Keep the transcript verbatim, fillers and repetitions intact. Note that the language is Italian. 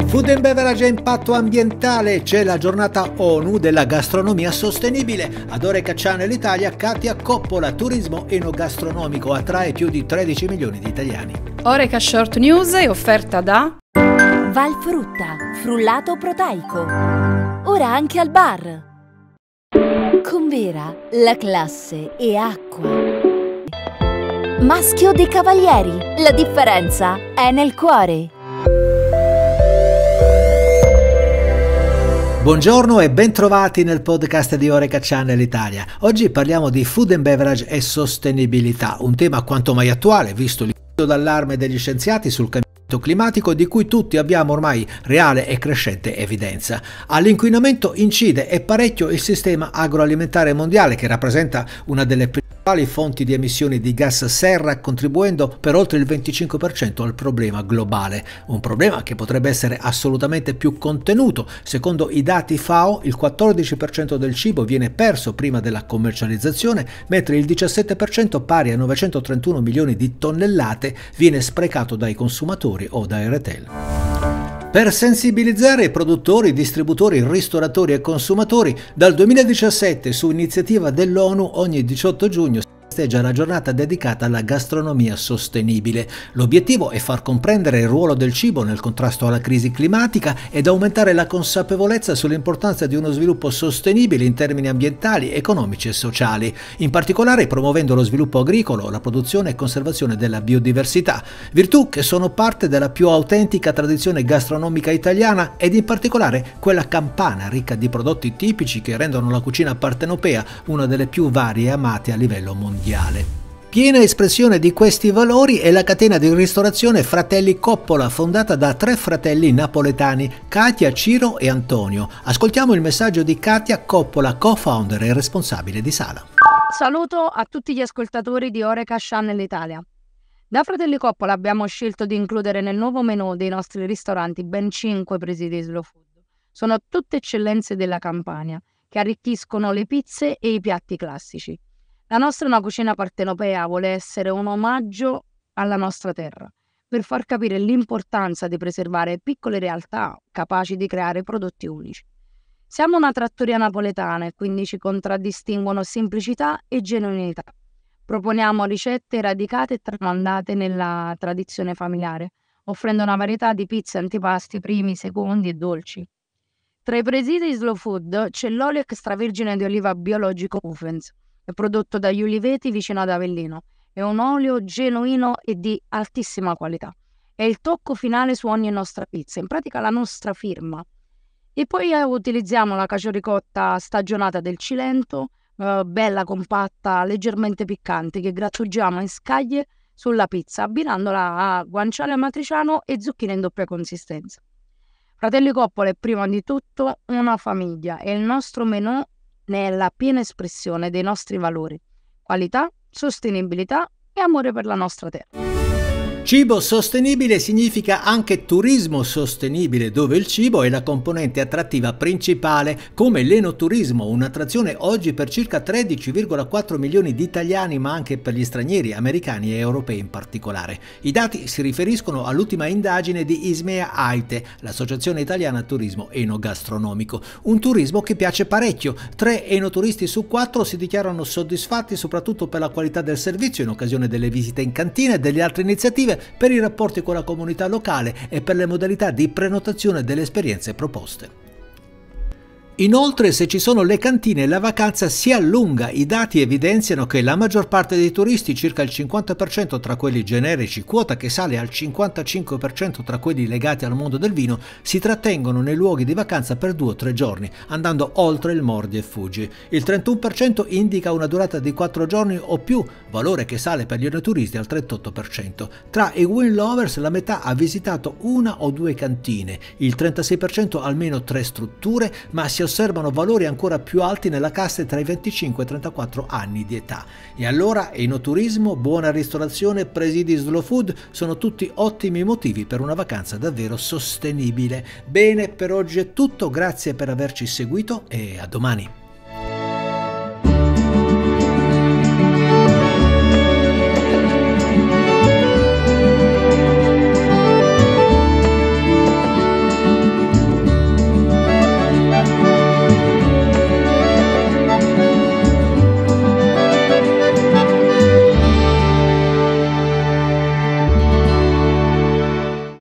Food and Beverage e impatto ambientale, c'è la giornata ONU della gastronomia sostenibile. Ad Horeca Channel Italia, Katia Coppola, turismo enogastronomico attrae più di tredici milioni di italiani. Horeca Short News è offerta da Valfrutta, frullato proteico. Ora anche al bar. Convera, la classe è acqua. Maschio dei Cavalieri, la differenza è nel cuore. Buongiorno e bentrovati nel podcast di Horeca Channel Italia. Oggi parliamo di food and beverage e sostenibilità, un tema quanto mai attuale visto il grido d'allarme degli scienziati sul cambiamento climatico di cui tutti abbiamo ormai reale e crescente evidenza. All'inquinamento incide e parecchio il sistema agroalimentare mondiale, che rappresenta una delle principali fonti di emissioni di gas serra, contribuendo per oltre il venticinque per cento al problema globale. Un problema che potrebbe essere assolutamente più contenuto. Secondo i dati FAO, il quattordici per cento del cibo viene perso prima della commercializzazione, mentre il diciassette per cento, pari a novecentotrentuno milioni di tonnellate, viene sprecato dai consumatori o dai retail. Per sensibilizzare i produttori, distributori, ristoratori e consumatori, dal duemiladiciassette, su iniziativa dell'ONU, ogni diciotto giugno si festeggia la giornata dedicata alla gastronomia sostenibile. L'obiettivo è far comprendere il ruolo del cibo nel contrasto alla crisi climatica ed aumentare la consapevolezza sull'importanza di uno sviluppo sostenibile in termini ambientali, economici e sociali, in particolare promuovendo lo sviluppo agricolo, la produzione e conservazione della biodiversità, virtù che sono parte della più autentica tradizione gastronomica italiana ed in particolare quella campana, ricca di prodotti tipici che rendono la cucina partenopea una delle più varie e amate a livello mondiale. Piena espressione di questi valori è la catena di ristorazione Fratelli Coppola, fondata da tre fratelli napoletani, Katia, Ciro e Antonio. Ascoltiamo il messaggio di Katia Coppola, co-founder e responsabile di Sala. Saluto a tutti gli ascoltatori di Horeca Channel Italia. Da Fratelli Coppola abbiamo scelto di includere nel nuovo menù dei nostri ristoranti ben cinque presidi slow food. Sono tutte eccellenze della Campania, che arricchiscono le pizze e i piatti classici. La nostra è una cucina partenopea, vuole essere un omaggio alla nostra terra, per far capire l'importanza di preservare piccole realtà capaci di creare prodotti unici. Siamo una trattoria napoletana e quindi ci contraddistinguono semplicità e genuinità. Proponiamo ricette radicate e tramandate nella tradizione familiare, offrendo una varietà di pizze, antipasti, primi, secondi e dolci. Tra i presidi slow food c'è l'olio extravergine di oliva biologico Ufens, è prodotto dagli Uliveti vicino ad Avellino. È un olio genuino e di altissima qualità. È il tocco finale su ogni nostra pizza, in pratica la nostra firma. E poi eh, utilizziamo la cacio ricotta stagionata del Cilento, eh, bella, compatta, leggermente piccante, che grattugiamo in scaglie sulla pizza, abbinandola a guanciale amatriciano e zucchine in doppia consistenza. Fratelli Coppola è prima di tutto una famiglia e il nostro menù ne è la piena espressione dei nostri valori: qualità, sostenibilità e amore per la nostra terra. Cibo sostenibile significa anche turismo sostenibile, dove il cibo è la componente attrattiva principale, come l'enoturismo, un'attrazione oggi per circa tredici virgola quattro milioni di italiani, ma anche per gli stranieri, americani e europei in particolare. I dati si riferiscono all'ultima indagine di Ismea Aite, l'Associazione Italiana Turismo Enogastronomico. Un turismo che piace parecchio. Tre enoturisti su quattro si dichiarano soddisfatti soprattutto per la qualità del servizio in occasione delle visite in cantina e delle altre iniziative, per i rapporti con la comunità locale e per le modalità di prenotazione delle esperienze proposte. Inoltre, se ci sono le cantine, la vacanza si allunga. I dati evidenziano che la maggior parte dei turisti, circa il cinquanta per cento tra quelli generici, quota che sale al cinquantacinque per cento tra quelli legati al mondo del vino, si trattengono nei luoghi di vacanza per due o tre giorni, andando oltre il mordi e fuggi. Il trentuno per cento indica una durata di quattro giorni o più, valore che sale per gli enoturisti al trentotto per cento. Tra i wine lovers la metà ha visitato una o due cantine, il trentasei per cento almeno tre strutture, ma si osservano valori ancora più alti nella classe tra i venticinque e i trentaquattro anni di età. E allora enoturismo, buona ristorazione, presidi slow food sono tutti ottimi motivi per una vacanza davvero sostenibile. Bene, per oggi è tutto, grazie per averci seguito e a domani.